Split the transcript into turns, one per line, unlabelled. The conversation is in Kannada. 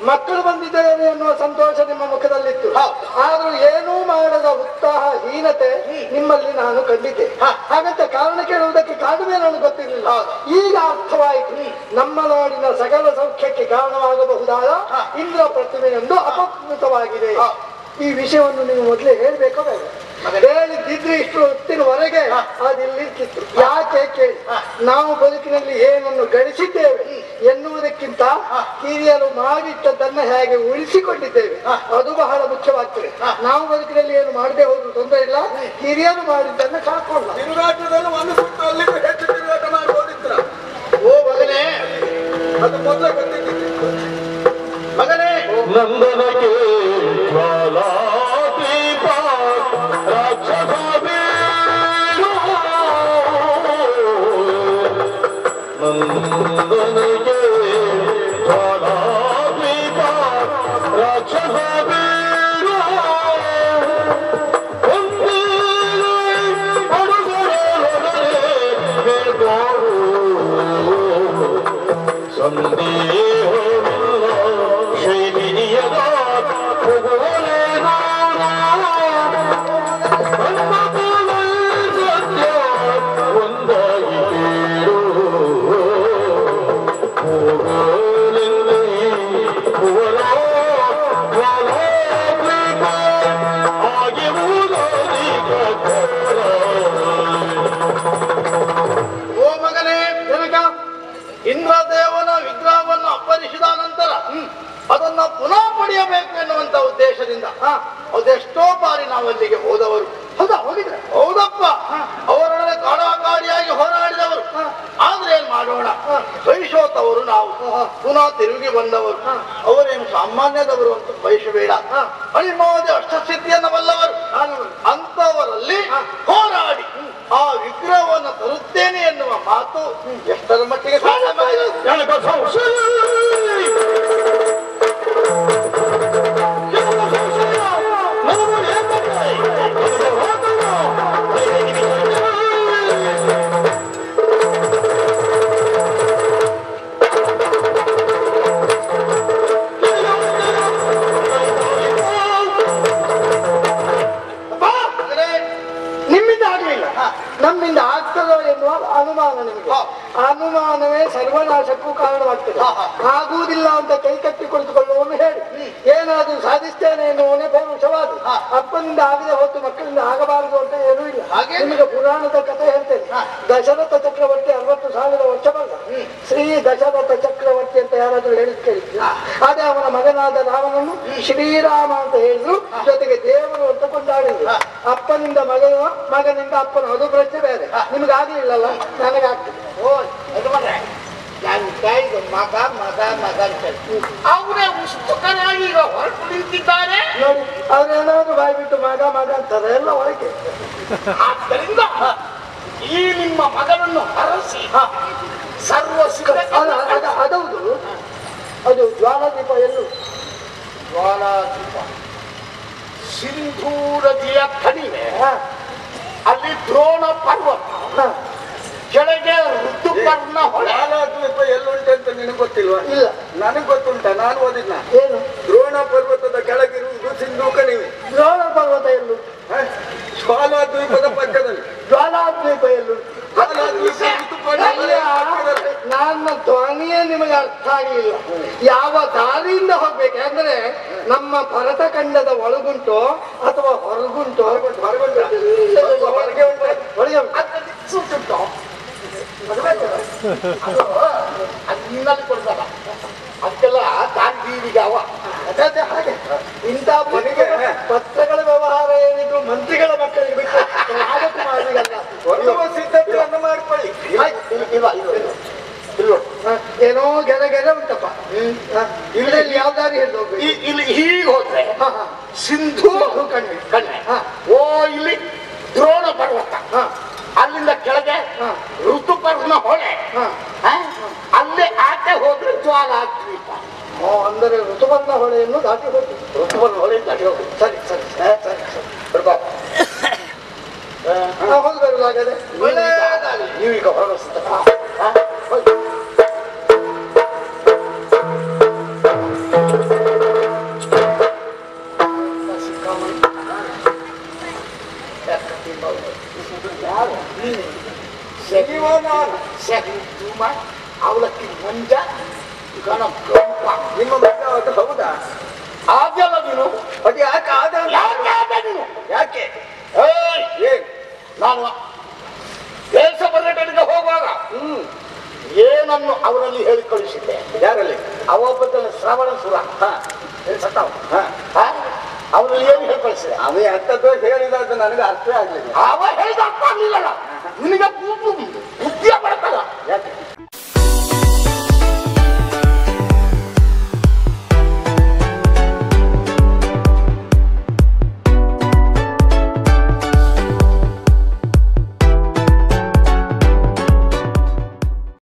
ಮಕ್ಕಳು ಬಂದಿದ್ದಾರೆ ಎನ್ನುವ ಸಂತೋಷ ನಿಮ್ಮ ಮುಖದಲ್ಲಿತ್ತು. ಆದ್ರೂ ಏನೂ ಮಾಡದ ಉತ್ಸಾಹ ಹೀನತೆ ನಿಮ್ಮಲ್ಲಿ ನಾನು ಕಂಡಿದ್ದೆ. ಹಾಗಂತ ಕಾರಣ ಕೇಳುವುದಕ್ಕೆ ಕಾರಣವೇ ನನಗೆ ಗೊತ್ತಿರಲಿಲ್ಲ. ಈಗ ಅರ್ಥವಾಯಿತು. ನಮ್ಮ ನಾಡಿನ ಸಕಲ ಸೌಖ್ಯಕ್ಕೆ ಕಾರಣವಾಗಬಹುದಾದ ಇಂದ್ರ ಪ್ರತಿಮೆಯೊಂದು ಅಪಕೃತವಾಗಿದೆ. ಈ ವಿಷಯವನ್ನು ನೀವು ಮೊದಲೇ ಹೇಳ್ಬೇಕೋ ಬೇಡ? ಹೇಳಿದ್ದಿದ್ರೆ ಇಷ್ಟು ಹೊತ್ತಿನವರೆಗೆ ಅದಿಲ್ಲಿರ್ತಿತ್ತು. ಯಾಕೆ ಕೇಳಿ, ನಾವು ಬದುಕಿನಲ್ಲಿ ಏನನ್ನು ಗಳಿಸಿದ್ದೇವೆ ಎನ್ನುವುದಕ್ಕಿಂತ ಹಿರಿಯರು ಮಾಡಿಟ್ಟದನ್ನ ಹೇಗೆ ಉಳಿಸಿಕೊಂಡಿದ್ದೇವೆ ಅದು ಬಹಳ ಮುಖ್ಯವಾಗ್ತದೆ. ನಾವು ಬದುಕಿನಲ್ಲಿ ಏನು ಮಾಡದೆ ಹೋದ್ರು ತೊಂದರೆ ಇಲ್ಲ, ಹಿರಿಯರು ಮಾಡಿದ್ದನ್ನ ಕಾಡ್ಕೊಳ್ಳ.
ತಿರುಗಾಟದಲ್ಲಿ ಒಂದು ಸುತ್ತು ಅಲ್ಲಿಗೂ ಹೆಚ್ಚು ತಿರುಗಾಟ ಮಾಡಿ ಹೋಗಿದ್ರ. ಓ ಮಗನೇ, ಅದು ಮೊದಲೇ ಗೊತ್ತಿದ್ದಿತ್ತು ಮಗನೇ.
ನಂದನಕ್ಕೆ ಜ್ವಾಲಾ ದೀಪ ರಾಕ್ಷಸ ಬೀರು, ನಂದನಕ್ಕೆ ಜ್ವಾಲಾ ದೀಪ ರಾಕ್ಷಸ ಬೀರು,
ಇಂದ್ರದೇವನ ವಿಗ್ರಹವನ್ನು ಅಪ್ಪರಿಸಿದ ನಂತರ ಅದನ್ನ ಪುನಃ ಪಡೆಯಬೇಕು ಎನ್ನುವಂತ ಉದ್ದೇಶದಿಂದ ಅದೆಷ್ಟೋ ಬಾರಿ ನಾವಲ್ಲಿಗೆ ಹೋದವರು.
ಹೌದಾ? ಹೋಗಿದ್ರೆ?
ಹೌದಪ್ಪ, ಅವರೊಡನೆ ಕಾಡಾಕಾಡಿಯಾಗಿ ಹೋರಾಡಿದವರು. ಆದ್ರೆ ಏನ್ ಮಾಡೋಣ, ಬಯಸೋತವರು ನಾವು ಪುನಃ ತಿರುಗಿ ಬಂದವರು. ಅವರೇನು ಸಾಮಾನ್ಯದವರು ಅಂತ ಬಯಸಬೇಡ. ಅಳಿಮೋದೆ ಅಷ್ಟಸಿದ್ಧಿಯನ್ನ ಬಲ್ಲವರು. ಅಂತವರಲ್ಲಿ ಹೋರಾಡಿ ಆ ವಿಗ್ರಹವನ್ನು ತರುತ್ತೇನೆ ಎನ್ನುವ ಮಾತು ಎಷ್ಟರ ಮಟ್ಟಿಗೆ
ನಮ್ಮಿಂದ ಆಗ್ತದೋ ಎನ್ನುವ ಅನುಮಾನ ನಿಮಗೆ. ಅನುಮಾನವೇ ಸರ್ವನಾಶಕ್ಕೂ ಕಾರಣವಾಗ್ತದೆ. ಆಗುವುದಿಲ್ಲ ಅಂತ ಕೈ ಕಟ್ಟಿ ಕುಳಿತುಕೊಳ್ಳುವನು ಹೇಳಿ ಏನಾದ್ರೂ ಸಾಧಿಸ್ತೇನೆ ಎನ್ನುವನೇ ಪೌರುಷವಾದ. ಅಪ್ಪನಿಂದ ಆಗದೆ ಹೊತ್ತು ಮಕ್ಕಳಿಂದ ಆಗಬಾರದು ಅಂತ ಏನೂ ಇಲ್ಲ. ನಿಮಗೆ ಪುರಾಣದ ಕಥೆ ಹೇಳ್ತೇನೆ. ದಶರಥ ಚಕ್ರವರ್ತಿ 60,000 ವರ್ಷ ಬಂದ. ಶ್ರೀ ದಶರಥ ಚಕ್ರವರ್ತಿ ಅಂತ ಯಾರಾದ್ರೂ ಹೇಳಿದ್ ಕೇಳಿದ್ರು. ಅದೇ ಅವನ ಮಗನಾದ ರಾಮನನ್ನು ಶ್ರೀರಾಮ ಅಂತ ಹೇಳಿದ್ರು, ಜೊತೆಗೆ ದೇವರು ಅಂತ ಕೊಂಡಾಡಿದ್ರು. ಅಪ್ಪನಿಂದ ಮಗನಿಂದ ಅಪ್ಪನ ಅದು ಪ್ರಶ್ನೆ ಬೇರೆ. ನಿಮ್ಗಾಗ್ಲಿಲ್ಲಲ್ಲ, ನನಗಾಗ್ತದೆ.
ಮಗ ಮಗ ಮಗ ಅಂತ ಅವರೇ ಉಸ್ತುಕನಾಗಿ ಈಗ ಹೊರಟು ನಿಂತಿದ್ದಾರೆ
ನೋಡಿ. ಅವ್ರೇನಾದ್ರು ಬಾಯಿ ಬಿಟ್ಟು ಮಗ ಮಗ ಅಂತಾರೆ ಎಲ್ಲ ಒಳಗೆ.
ಆದ್ದರಿಂದ ಈ ನಿಮ್ಮ ಮಗನನ್ನು ಹರಸಿ ಸರ್ವ
ಅದೌದು. ಅದು ಜ್ವಾಲಾದೀಪ ಎಲ್ಲೂ?
ಜ್ವಾಲಾದೀಪ ಸಿಂಧೂ ನದಿಯ ಕಣಿವೆ, ಅಲ್ಲಿ ದ್ರೋಣ ಪರ್ವತ, ಕೆಳಗೆ ಋತುಪರ್ಣ ಹೊಳೆ. ಜ್ವಾಲಾದ್ವೀಪ ಎಲ್ಲುಂಟು ಅಂತ ನಿನಗೆ ಗೊತ್ತಿಲ್ವಾ?
ಇಲ್ಲ,
ನನಗೆ ಗೊತ್ತುಂಟ, ನಾನು ಓದಿದ್ನ.
ಏನು?
ದ್ರೋಣ ಪರ್ವತದ ಕೆಳಗಿರುವುದು ಸಿಂಧೂ ಕಣಿವೆ.
ದ್ರೋಣ ಪರ್ವತ ಎಲ್ಲೂ?
ಜ್ವಾಲಾದ್ವೀಪದ ಪಕ್ಕದಲ್ಲಿ.
ಜ್ವಾಲಾದ್ವೀಪ ಎಲ್ಲೂ? ನನ್ನ ಧ್ವನಿಯೇ ನಿಮಗೆ ಅರ್ಥ ಆಗಲಿಲ್ಲ. ಯಾವ ದಾರಿಯಿಂದ ಹೋಗ್ಬೇಕು ಅಂದ್ರೆ ನಮ್ಮ ಭರತಖಂಡದ ಒಳಗುಂಟು ಅಥವಾ ಹೊರಗುಂಟು?
ಇನ್ನಲ್ಲಿ ಕೊಡ್ತಾರ ಅದಕ್ಕೆಲ್ಲ ಗಾಂಧೀವಿಗೆ ಅವ
ಅದೇ ಹಾಗೆ. ಇಂಥ ಪತ್ರಗಳ ವ್ಯವಹಾರ ಏನಿದ್ರು ಮಂತ್ರಿಗಳ ಮಕ್ಕಳಿಗೆ ಬಿಟ್ಟು ರಾಜಕುಮಾರಿಗಲ್ಲ.
ಸಿದ್ಧತೆಯನ್ನು ಮಾಡ್ಕೊಳ್ಳಿ.
ಏನೋ ಗೆರೆ ಗೆರೆ ಉಂಟಪ್ಪ. ಇಲ್ಲಿ ಯಾವ ದಾರಿ ಹಿಡಿದು ಹೋಗ್ಬೇಕು?
ಇಲ್ಲಿ ಹೀಗೆ ಹೋದ್ರೆ ಸಿಂಧೂ ಕಣ್ಣೆ, ಓ ಇಲ್ಲಿ ದ್ರೋಣ ಪರ್ವತ, ಅಲ್ಲಿಂದ ಕೆಳಗೆ ಋತುಪರ್ಣ ಹೊಳೆ, ಅಲ್ಲೇ ಆಚೆ ಹೋದ್ರೆ ಜ್ವಾಲಾದ್ವೀಪ.
ಅಂದರೆ ಋತುಪರ್ಣ ಹೊಳೆಯನ್ನು ದಾಟಿ ಹೋಗಿ
ಋತುಪರ್ಣ ಹೊಳೆ ದಾಟಿ ಹೋಗಿ. ಸರಿ ಸರಿ ಸರಿ ಸರಿ
ಹೋಗ್ಬಾಗದೆ
ನೀವೀಗ ಹೊರಡಿಸ್ತ
Thank you.
ಹೌದಾ?
ಆದ್ಯಲ್ಲ ನೀನು.
ಅದು ಯಾಕೆ ಆದ?
ನೀನು
ಯಾಕೆ?
ಏನ್ ನಾನು ದೇಶ ಪರ್ಯಟನೆಗೆ ಹೋಗುವಾಗ ಏನನ್ನು ಅವರಲ್ಲಿ ಹೇಳಿ ಕಳಿಸಿದ್ದೆ.
ಯಾರಲ್ಲಿ?
ಅವೊಬ್ಬ ಶ್ರವಣ ಸುರ ಸತ್ತವ. ಅವರಲ್ಲಿ ಏನು ಹೇಳಿ ಕಳಿಸಿದೆ?
ಅವ ಎಂತದ್ದು ಹೇಳಿದ ನನಗೆ ಅರ್ಥ ಆಗ್ಲಿಲ್ಲ.
ಅವ ಹೇಳಿದ ಅರ್ಥ ಆಗ್ಲಿಲ್ಲ. ನಿನಗೆ ಬುದ್ಧಿಯ ಬರ್ತಲ್ಲ.
ಯಾಕೆ?